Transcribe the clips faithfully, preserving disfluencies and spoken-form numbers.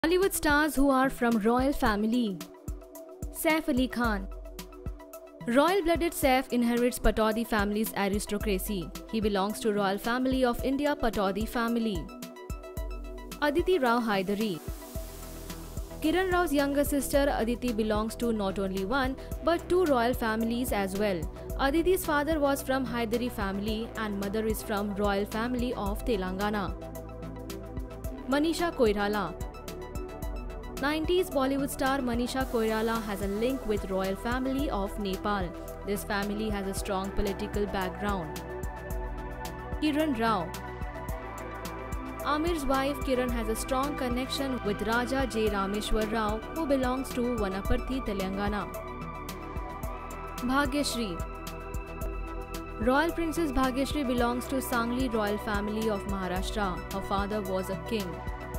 Bollywood stars who are from royal family. Saif Ali Khan. Royal-blooded Saif inherits Pataudi family's aristocracy. He belongs to royal family of India Pataudi family. Aditi Rao Hydari. Kiran Rao's younger sister Aditi belongs to not only one but two royal families as well. Aditi's father was from Hydari family and mother is from royal family of Telangana. Manisha Koirala. nineties Bollywood star Manisha Koirala has a link with royal family of Nepal. This family has a strong political background. Kiran Rao. Amir's wife Kiran has a strong connection with Raja J. Rameshwar Rao, who belongs to Vanaparthi, Telangana. Bhagyashree. Royal Princess Bhagyashree belongs to Sangli royal family of Maharashtra. Her father was a king.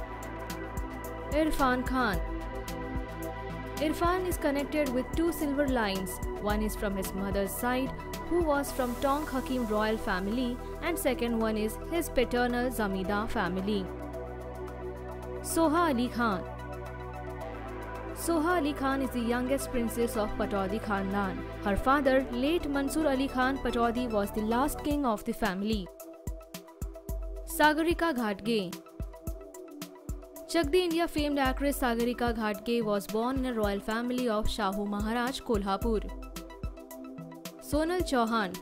Irfan Khan. Irfan is connected with two silver lines. One is from his mother's side, who was from Tonk Hakim royal family, and second one is his paternal Zamidar family. Soha Ali Khan. Soha Ali Khan is the youngest princess of Pataudi Khandan. Her father, late Mansur Ali Khan Pataudi, was the last king of the family. Sagarika Ghatge. Chak De India famed actress Sagarika Ghatge was born in a royal family of Shahu Maharaj, Kolhapur. Sonal Chauhan.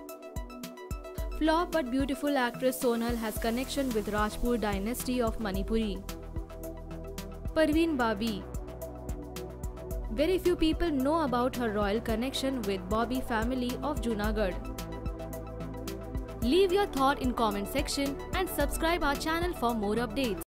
Flop but beautiful actress Sonal has connection with Rajput dynasty of Manipuri. Parveen Babi. Very few people know about her royal connection with Bobby family of Junagadh. Leave your thought in comment section and subscribe our channel for more updates.